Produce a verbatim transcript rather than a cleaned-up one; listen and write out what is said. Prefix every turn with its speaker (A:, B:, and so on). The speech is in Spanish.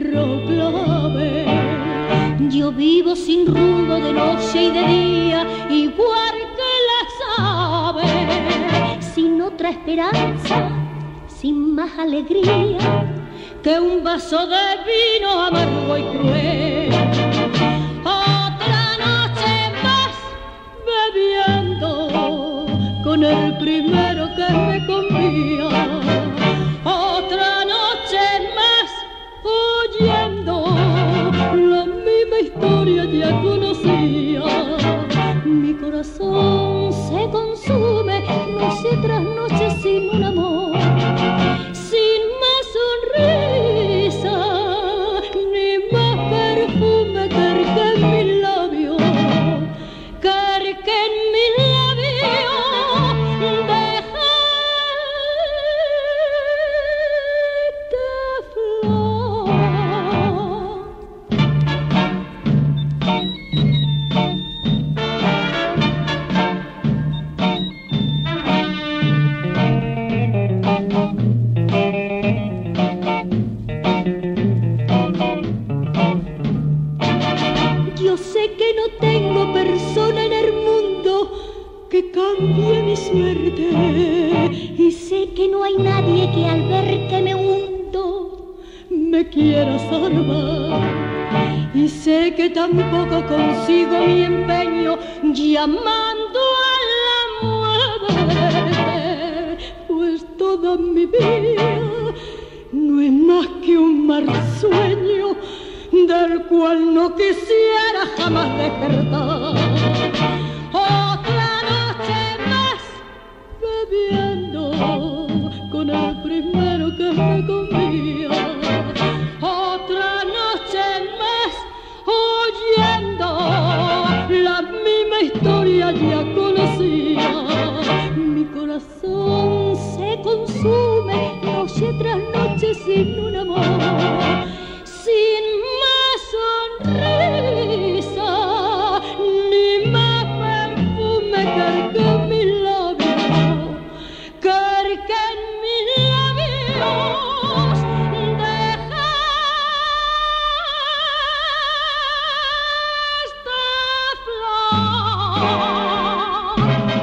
A: cerro clave. Yo vivo sin rumbo de noche y de día, igual que las aves, sin otra esperanza, sin más alegría que un vaso de vino amargo y cruel. Otra noche más bebiendo con el primero que me convía. Otra noche más oyendo la misma historia ya conocía. Mi corazón se consume noche tras noche sin un amor, sin más sonrisa, ni más perfume que en mis labios, que en mis labios dejaste flor. Yo sé que no tengo persona en el mundo que cambie mi suerte, y sé que no hay nadie que al ver que me hundo me quiera salvar, y sé que tampoco consigo mi empeño llamando a la muerte, pues toda mi vida no es más que un mal sueño del cual no quisiera jamás despertar. Otra noche más bebiendo con el primero que me convía. Otra noche más oyendo la misma historia ya conocía. Mi corazón se consume noche tras noche sin un amor, sin más sonrisa, ni más perfume que en mis labios, que en mis labios dejaste flor.